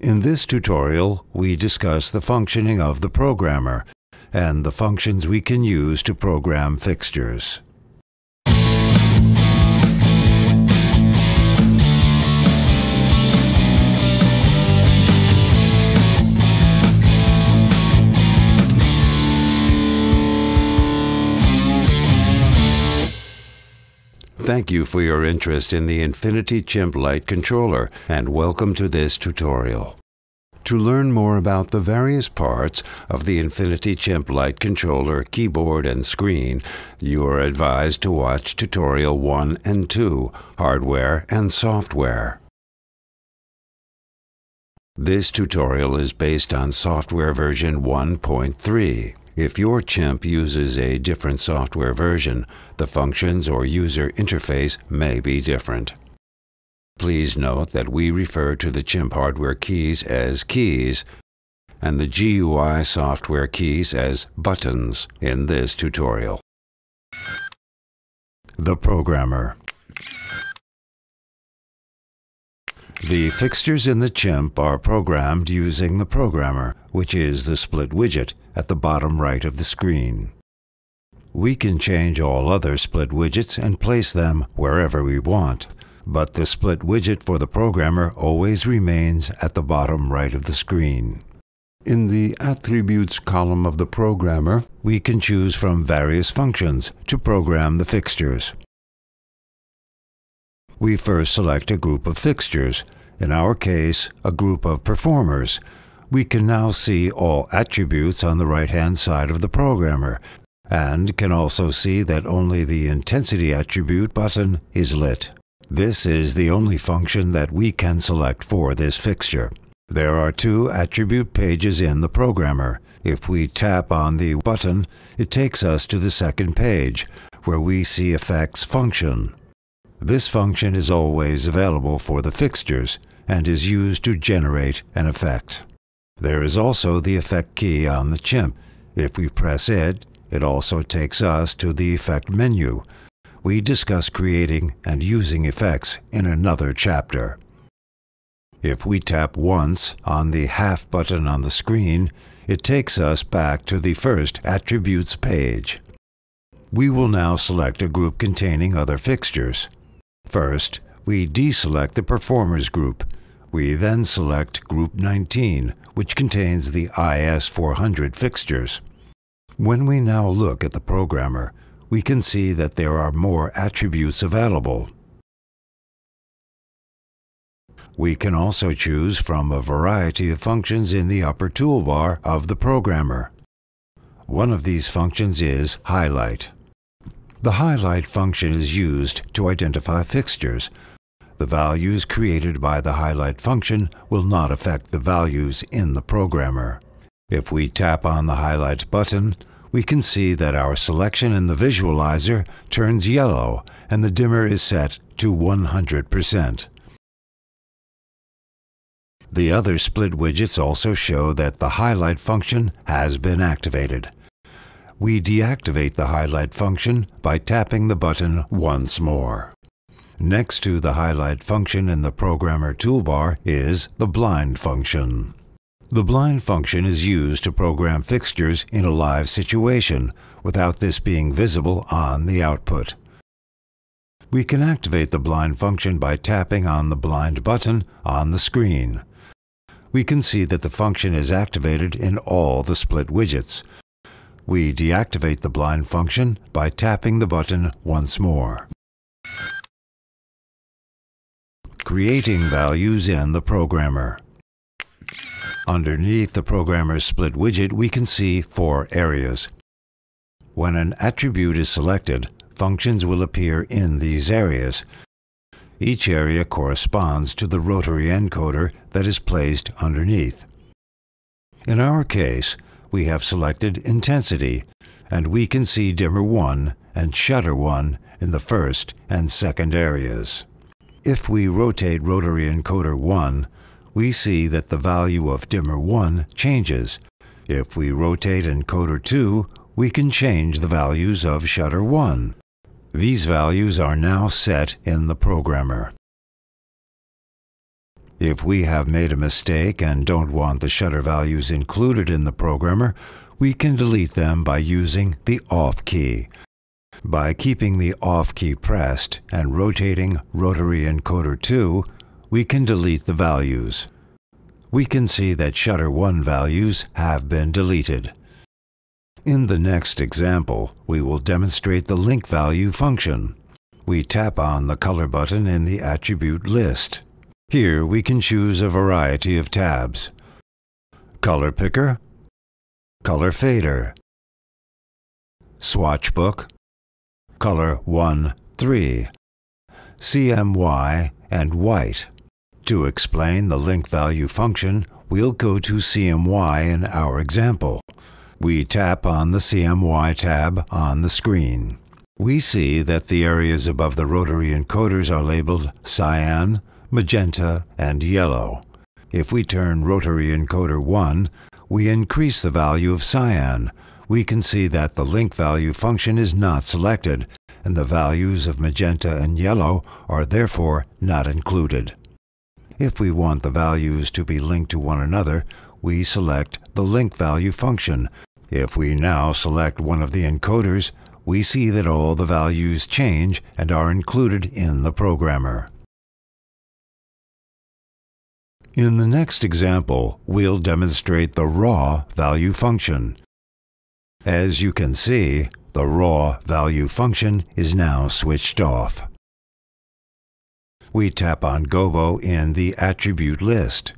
In this tutorial, we discuss the functioning of the programmer and the functions we can use to program fixtures. Thank you for your interest in the Infinity Chimp Lite controller, and welcome to this tutorial. To learn more about the various parts of the Infinity Chimp Lite controller, keyboard, and screen, you are advised to watch Tutorial 1 and 2, Hardware and Software. This tutorial is based on software version 1.3. If your Chimp uses a different software version, the functions or user interface may be different. Please note that we refer to the Chimp hardware keys as keys and the GUI software keys as buttons in this tutorial. The programmer. The fixtures in the Chimp are programmed using the programmer, which is the split widget at the bottom right of the screen. We can change all other split widgets and place them wherever we want, but the split widget for the programmer always remains at the bottom right of the screen. In the Attributes column of the programmer, we can choose from various functions to program the fixtures. We first select a group of fixtures, in our case, a group of performers. We can now see all attributes on the right-hand side of the programmer, and can also see that only the intensity attribute button is lit. This is the only function that we can select for this fixture. There are two attribute pages in the programmer. If we tap on the button, it takes us to the second page, where we see Effects function. This function is always available for the fixtures and is used to generate an effect. There is also the Effect key on the Chimp. If we press it, it also takes us to the Effect menu. We discuss creating and using effects in another chapter. If we tap once on the half button on the screen, it takes us back to the first Attributes page. We will now select a group containing other fixtures. First, we deselect the Performers group. We then select Group 19, which contains the IS400 fixtures. When we now look at the programmer, we can see that there are more attributes available. We can also choose from a variety of functions in the upper toolbar of the programmer. One of these functions is Highlite. The Highlite function is used to identify fixtures. The values created by the Highlite function will not affect the values in the programmer. If we tap on the Highlight button, we can see that our selection in the visualizer turns yellow and the dimmer is set to 100%. The other split widgets also show that the Highlight function has been activated. We deactivate the Highlight function by tapping the button once more. Next to the Highlight function in the programmer toolbar is the Blind function. The Blind function is used to program fixtures in a live situation without this being visible on the output. We can activate the Blind function by tapping on the Blind button on the screen. We can see that the function is activated in all the split widgets. We deactivate the Blind function by tapping the button once more. Creating values in the programmer. Underneath the programmer's split widget, we can see 4 areas. When an attribute is selected, functions will appear in these areas. Each area corresponds to the rotary encoder that is placed underneath. In our case, we have selected Intensity, and we can see Dimmer 1 and Shutter 1 in the first and second areas. If we rotate Rotary Encoder 1, we see that the value of Dimmer 1 changes. If we rotate Encoder 2, we can change the values of Shutter 1. These values are now set in the programmer. If we have made a mistake and don't want the shutter values included in the programmer, we can delete them by using the Off key. By keeping the Off key pressed and rotating Rotary Encoder 2, we can delete the values. We can see that Shutter 1 values have been deleted. In the next example, we will demonstrate the link value function. We tap on the color button in the attribute list. Here we can choose a variety of tabs: Color Picker, Color Fader, Swatch Book, Color 1-3, CMY, and White. To explain the link value function, we'll go to CMY in our example. We tap on the CMY tab on the screen. We see that the areas above the rotary encoders are labeled cyan, magenta, and yellow. If we turn Rotary Encoder 1, we increase the value of cyan. We can see that the link value function is not selected, and the values of magenta and yellow are therefore not included. If we want the values to be linked to one another, we select the link value function. If we now select one of the encoders, we see that all the values change and are included in the programmer. In the next example, we'll demonstrate the raw value function. As you can see, the raw value function is now switched off. We tap on Gobo in the attribute list.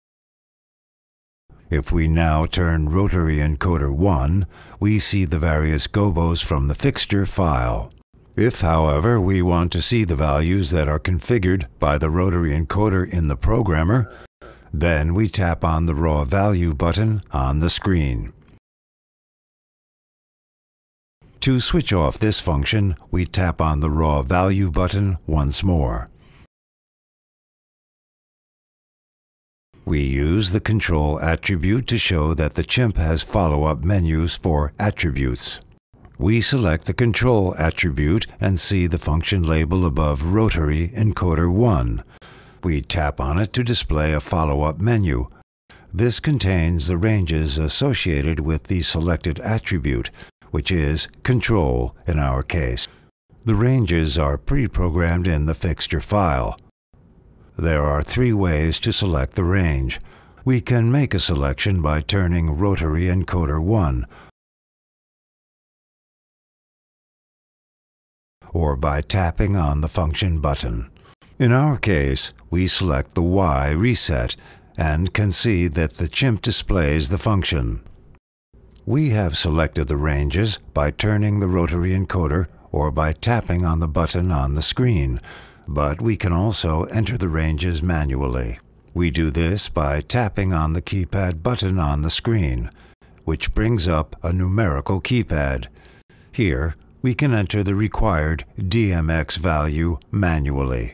If we now turn Rotary Encoder 1, we see the various gobos from the fixture file. If, however, we want to see the values that are configured by the rotary encoder in the programmer, then we tap on the Raw Value button on the screen. To switch off this function, we tap on the Raw Value button once more. We use the Control attribute to show that the Chimp has follow-up menus for attributes. We select the Control attribute and see the function label above Rotary Encoder 1. We tap on it to display a follow-up menu. This contains the ranges associated with the selected attribute, which is Control in our case. The ranges are pre-programmed in the fixture file. There are 3 ways to select the range. We can make a selection by turning Rotary Encoder 1, or by tapping on the function button. In our case, we select the Y reset and can see that the Chimp displays the function. We have selected the ranges by turning the rotary encoder or by tapping on the button on the screen, but we can also enter the ranges manually. We do this by tapping on the keypad button on the screen, which brings up a numerical keypad. Here, we can enter the required DMX value manually.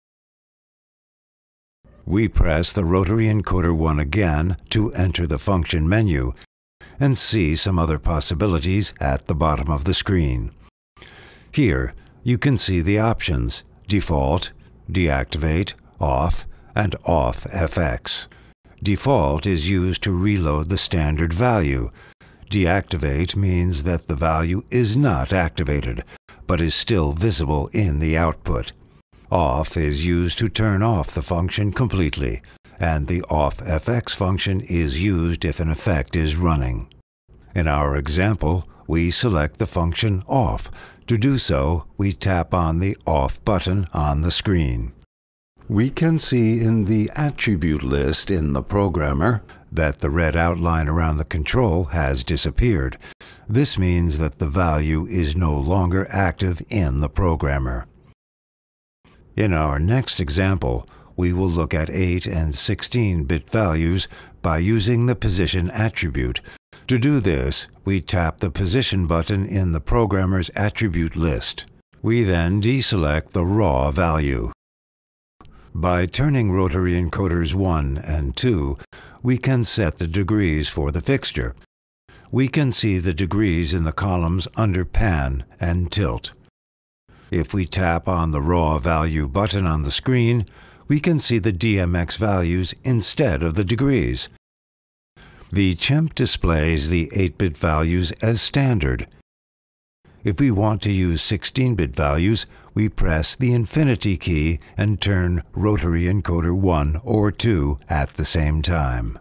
We press the Rotary Encoder 1 again to enter the function menu and see some other possibilities at the bottom of the screen. Here, you can see the options: Default, Deactivate, Off, and Off FX. Default is used to reload the standard value. Deactivate means that the value is not activated, but is still visible in the output. Off is used to turn off the function completely, and the Off FX function is used if an effect is running. In our example, we select the function Off. To do so, we tap on the Off button on the screen. We can see in the attribute list in the programmer that the red outline around the control has disappeared. This means that the value is no longer active in the programmer. In our next example, we will look at 8 and 16-bit values by using the position attribute. To do this, we tap the position button in the programmer's attribute list. We then deselect the raw value. By turning rotary encoders 1 and 2, we can set the degrees for the fixture. We can see the degrees in the columns under Pan and Tilt. If we tap on the Raw Value button on the screen, we can see the DMX values instead of the degrees. The Chimp displays the 8-bit values as standard. If we want to use 16-bit values, we press the infinity key and turn rotary encoder 1 or 2 at the same time.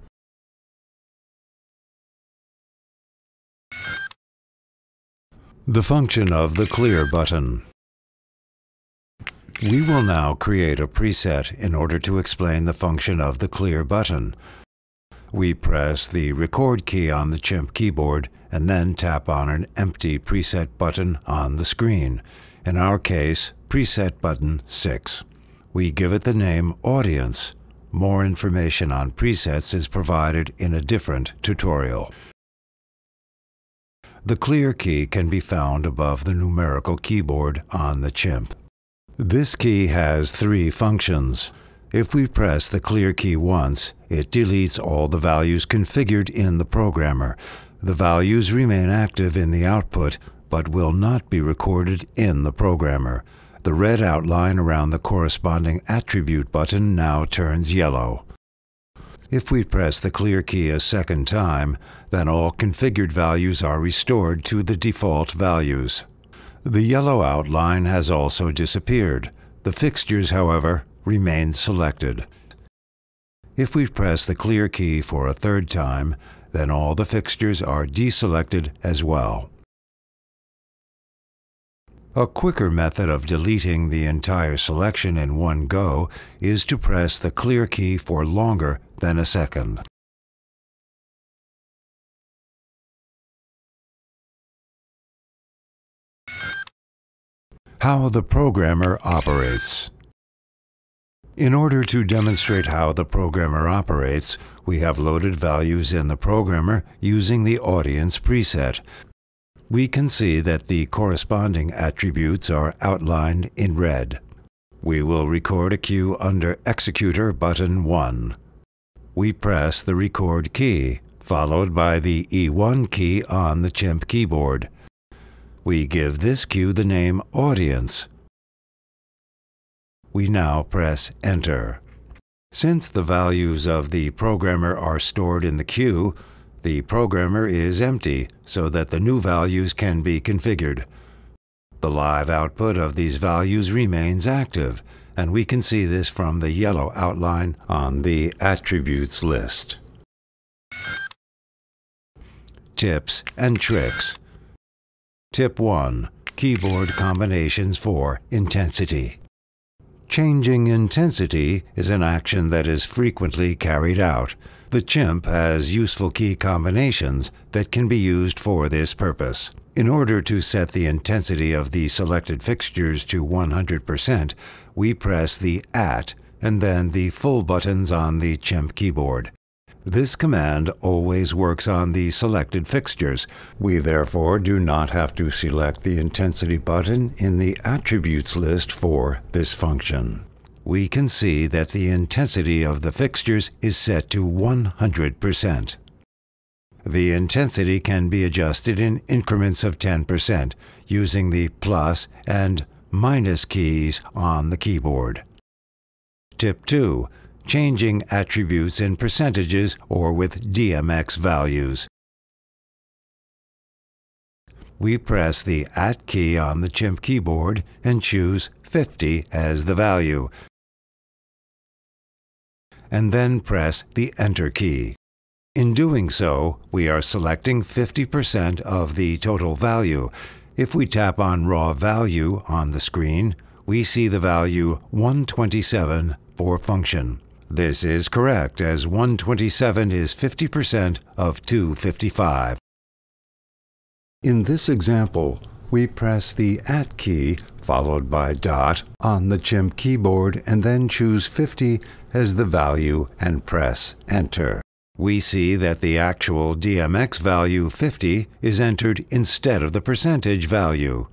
The function of the clear button. We will now create a preset in order to explain the function of the clear button. We press the record key on the Chimp keyboard and then tap on an empty preset button on the screen. In our case, preset button 6. We give it the name Audience. More information on presets is provided in a different tutorial. The clear key can be found above the numerical keyboard on the Chimp. This key has 3 functions. If we press the clear key once, it deletes all the values configured in the programmer. The values remain active in the output, but will not be recorded in the programmer. The red outline around the corresponding attribute button now turns yellow. If we press the clear key a second time, then all configured values are restored to the default values. The yellow outline has also disappeared. The fixtures, however, remain selected. If we press the clear key for a third time, then all the fixtures are deselected as well. A quicker method of deleting the entire selection in one go is to press the clear key for longer than a second. How the programmer operates. In order to demonstrate how the programmer operates, we have loaded values in the programmer using the Audience preset. We can see that the corresponding attributes are outlined in red. We will record a cue under Executor button 1. We press the record key, followed by the E1 key on the Chimp keyboard. We give this cue the name Audience. We now press Enter. Since the values of the programmer are stored in the queue, the programmer is empty so that the new values can be configured. The live output of these values remains active, and we can see this from the yellow outline on the attributes list. Tips and tricks. Tip 1. Keyboard combinations for intensity. Changing intensity is an action that is frequently carried out. The Chimp has useful key combinations that can be used for this purpose. In order to set the intensity of the selected fixtures to 100%, we press the @ and then the full buttons on the Chimp keyboard. This command always works on the selected fixtures. We therefore do not have to select the intensity button in the attributes list for this function. We can see that the intensity of the fixtures is set to 100%. The intensity can be adjusted in increments of 10% using the plus and minus keys on the keyboard. Tip 2. Changing attributes in percentages or with DMX values. We press the @ key on the Chimp keyboard and choose 50 as the value, and then press the Enter key. In doing so, we are selecting 50% of the total value. If we tap on Raw Value on the screen, we see the value 127 for function. This is correct, as 127 is 50% of 255. In this example, we press the @ key followed by dot on the Chimp keyboard and then choose 50 as the value and press Enter. We see that the actual DMX value 50 is entered instead of the percentage value.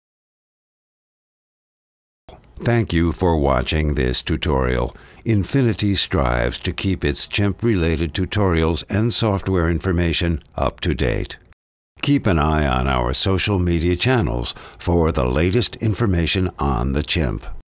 Thank you for watching this tutorial. Infinity strives to keep its Chimp-related tutorials and software information up to date. Keep an eye on our social media channels for the latest information on the Chimp.